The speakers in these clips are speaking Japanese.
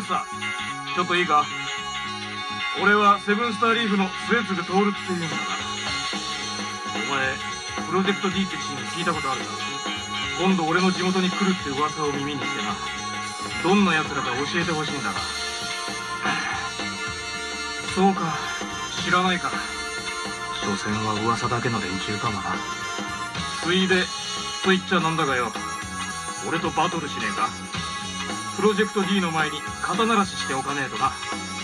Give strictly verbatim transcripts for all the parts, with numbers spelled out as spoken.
さ。ちょっといいか。俺はセブンスターリーフの末次徹っていうんだが、お前プロジェクト D ってチーム聞いたことあるか。今度俺の地元に来るって噂を耳にしてな、どんな奴らか教えてほしいんだが。そうか、知らないか。所詮は噂だけの連中かもな。ついでと言っちゃなんだがよ、俺とバトルしねえか。プロジェクト D の前に肩慣らししておかねえとな。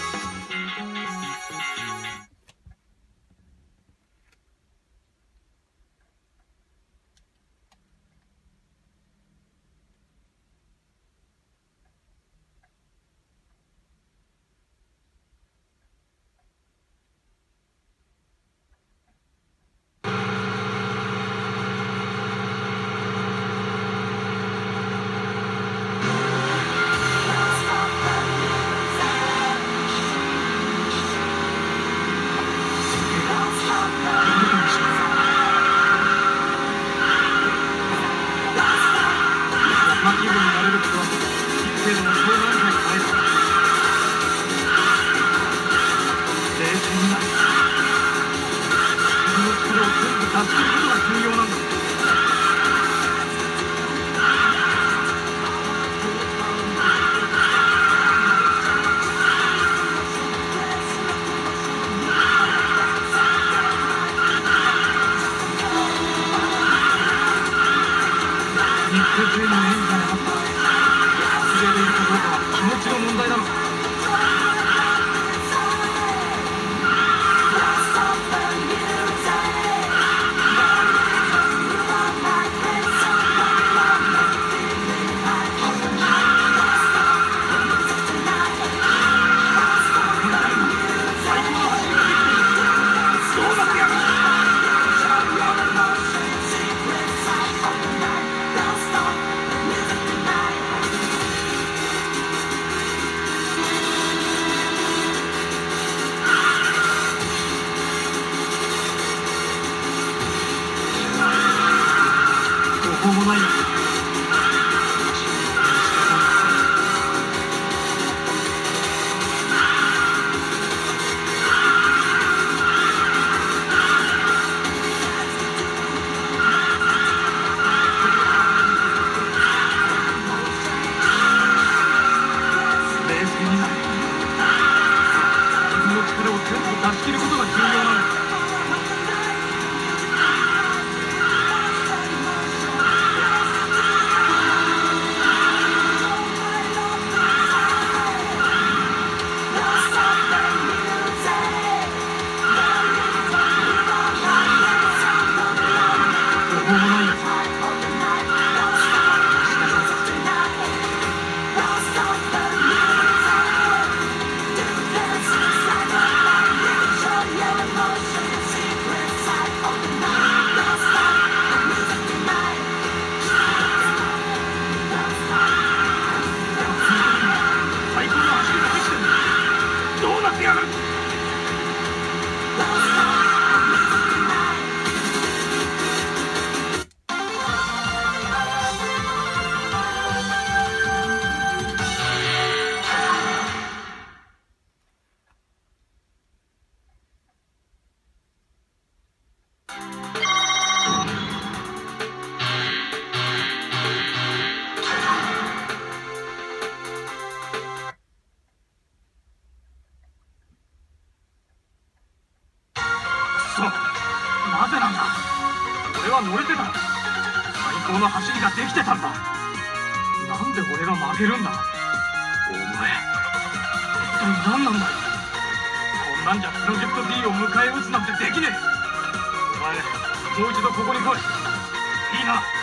なぜなんだ。俺は乗れてた。最高の走りができてたんだ。なんで俺が負けるんだ。お前一体何なんだよ。こんなんじゃプロジェクト D を迎え撃つなんてできねえ。お前もう一度ここに来い。いいな。